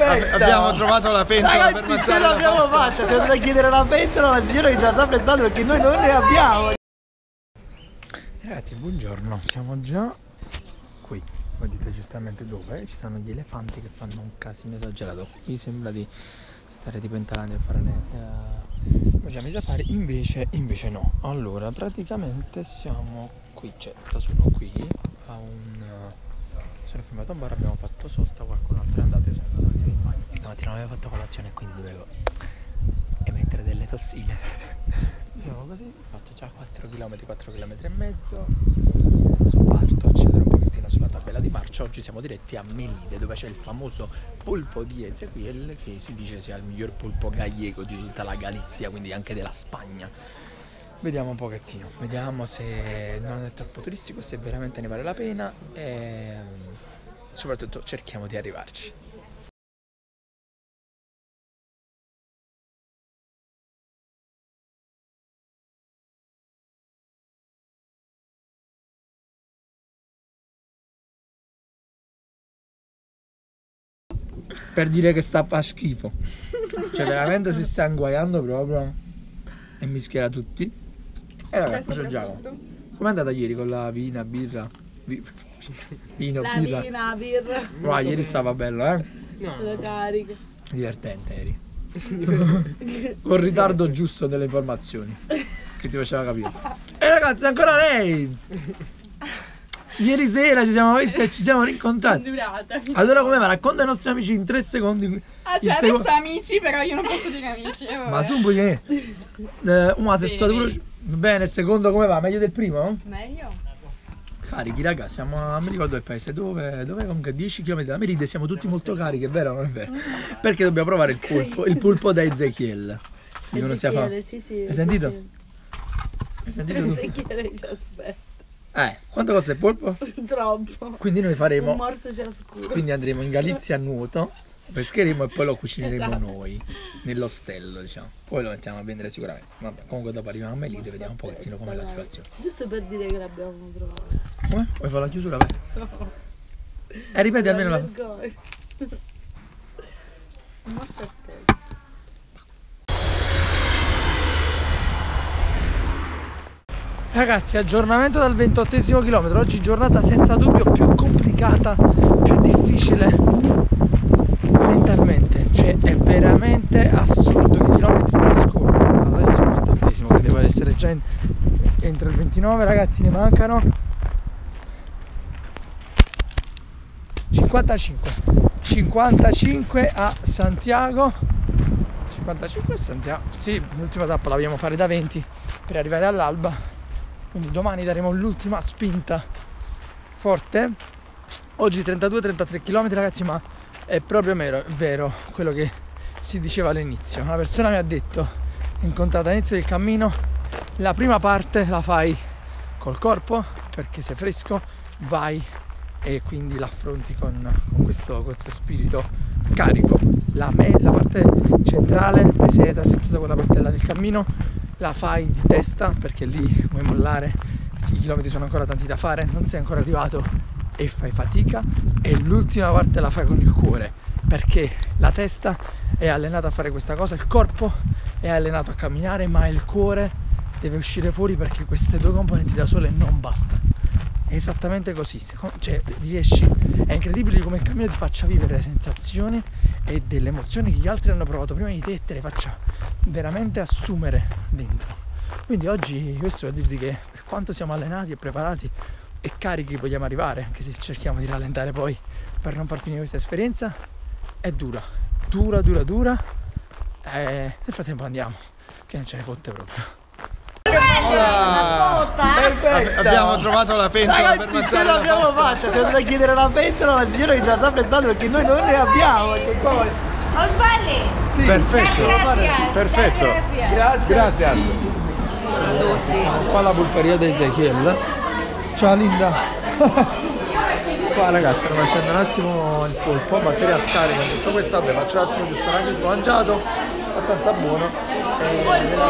Abbiamo trovato la pentola. Ragazzi, per mangiare. ce l'abbiamo fatta, siamo andati a chiedere la pentola alla signora che ce la sta prestando perché noi non ne abbiamo. Ragazzi, buongiorno, siamo già qui. Voi dite giustamente dove? Ci sono gli elefanti che fanno un casino esagerato. Qui sembra di stare tipo in Thailandia a fare come siamo i safari, invece no. Allora, praticamente siamo qui, cioè sono qui a sono fermato a un bar, abbiamo fatto sosta, qualcun altro è andato, io sono andato un attimo in bagno. Stamattina non avevo fatto colazione e quindi dovevo emettere delle tossine. Diciamo così, ho fatto già 4 km e mezzo. Adesso parto, accedere un pochettino sulla tabella di marcia. Oggi siamo diretti a Melide, dove c'è il famoso polpo di Ezequiel, che si dice sia il miglior polpo gallego di tutta la Galizia, quindi anche della Spagna. Vediamo un pochettino, vediamo se non è troppo turistico, se veramente ne vale la pena e soprattutto cerchiamo di arrivarci. Per dire che fa schifo, cioè veramente si sta inguaiando proprio e mischierà tutti. E vabbè, c'è Giacomo. Com'è andata ieri con la birra? Vino, birra. Birra. Ma ieri stava bello, eh? No. Lo carico. Divertente eri. Con ritardo giusto delle informazioni che ti faceva capire. E ragazzi, ancora lei! Ieri sera ci siamo visti e ci siamo rincontrati. Allora come va? Racconta ai nostri amici in 3 secondi. Cioè adesso amici, però io non posso dire amici. Ma tu puoi dire una sei stato pure... Bene, il secondo come va? Meglio del primo? Meglio. Carichi raga, siamo a... mi ricordo il paese dove comunque 10 km da Melide, siamo tutti molto carichi, è vero o non è vero? Perché dobbiamo provare il pulpo da Ezequiel. Dicono sia fa... Sì, hai sentito? Hai sentito tu? Ezequiel ci aspetta. Quanto costa il polpo? Troppo. Quindi noi faremo... Un morso ciascuno. Quindi andremo in Galizia a nuoto, pescheremo e poi lo cucineremo noi, nell'ostello diciamo. Poi lo mettiamo a vendere sicuramente. Vabbè, comunque dopo arriviamo a Melide e vediamo un pochettino com'è la situazione. Giusto per dire che l'abbiamo trovato. Come? Vuoi fare la chiusura? Vai. No. Ripeti almeno la... Un morso a testa. Ragazzi, aggiornamento dal 28° chilometro. Oggi giornata senza dubbio più complicata, più difficile mentalmente. Cioè è veramente assurdo che i chilometri non scorrono. Adesso è il 28°, quindi deve essere già entro il 29, ragazzi, ne mancano 55 a Santiago. 55 a Santiago. Sì, l'ultima tappa la dobbiamo fare da 20 per arrivare all'alba. Quindi domani daremo l'ultima spinta forte. Oggi 32-33 km ragazzi, ma è proprio vero quello che si diceva all'inizio. Una persona mi ha detto, incontrata all'inizio del cammino, la prima parte la fai col corpo perché sei fresco, vai e quindi l'affronti con questo spirito carico. La parte centrale, mesetas, tutta quella parte là del cammino la fai di testa perché lì vuoi mollare, i chilometri sono ancora tanti da fare, non sei ancora arrivato e fai fatica, e l'ultima parte la fai con il cuore perché la testa è allenata a fare questa cosa, il corpo è allenato a camminare, ma il cuore deve uscire fuori perché queste due componenti da sole non bastano. È esattamente così, cioè riesci, è incredibile come il cammino ti faccia vivere le sensazioni e delle emozioni che gli altri hanno provato prima di te e te le faccia veramente assumere dentro. Quindi oggi questo per dirvi che per quanto siamo allenati e preparati e carichi vogliamo arrivare, anche se cerchiamo di rallentare poi per non far finire questa esperienza, è dura. Nel frattempo andiamo, che non ce ne fotte proprio. Abbiamo trovato la pentola. Ragazzi, per mangiare. Ce l'abbiamo fatta, siamo andati a chiedere la pentola alla signora che ce la sta prestando perché noi non ne abbiamo. Sì, perfetto. Perfetto. Grazie. Siamo qua alla pulperia di Ezequiel. Ciao Linda. Qua ragazzi stanno facendo un attimo il polpo, batteria scarica, tutto questo, vabbè, faccio un attimo giusto anche il mangiato, abbastanza buono.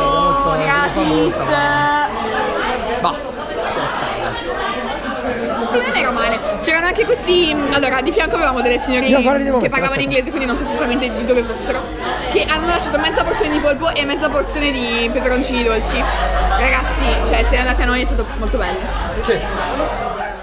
Polpo gratis. Ma ci sta. Sì, non era male. C'erano anche questi. Allora, di fianco avevamo delle signore Io ancora li devo che mettere, parlavano aspetta. inglese, quindi non so esattamente di dove fossero. Che hanno lasciato mezza porzione di polpo e mezza porzione di peperoncini dolci. Ragazzi, cioè, se andate a noi è stato molto bello. Sì.